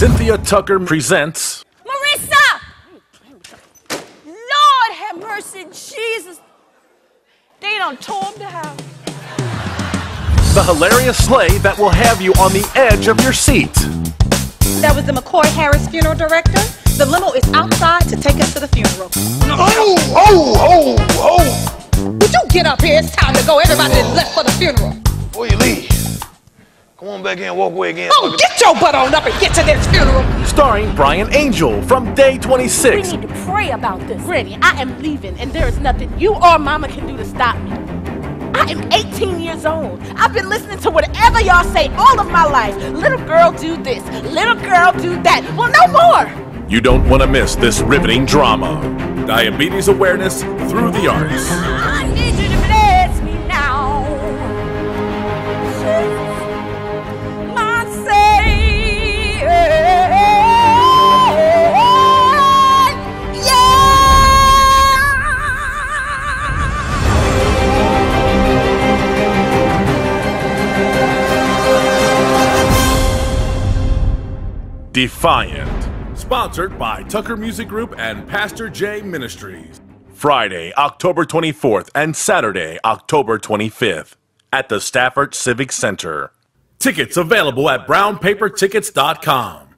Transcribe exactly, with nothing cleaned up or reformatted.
Cynthia Tucker presents... Marissa! Lord have mercy, Jesus. They done tore him down. The hilarious sleigh that will have you on the edge of your seat. That was the McCoy Harris funeral director. The limo is outside to take us to the funeral. Oh, oh, oh, oh! Would you get up here? It's time to go. Everybody is left for the funeral. Before you leave, come on back in and walk away again. Oh, get your butt on up and get to this funeral. Starring Brian Angel from Day twenty-six. We need to pray about this. Granny, I am leaving, and there is nothing you or Mama can do to stop me. I am eighteen years old. I've been listening to whatever y'all say all of my life. Little girl do this, little girl do that. Well, no more. You don't want to miss this riveting drama. Diabetes awareness through the arts. I need you to bless me now. My Savior. Defiant. Sponsored by Tucker Music Group and Pastor J Ministries. Friday, October twenty-fourth and Saturday, October twenty-fifth at the Stafford Civic Center. Tickets available at brown paper tickets dot com.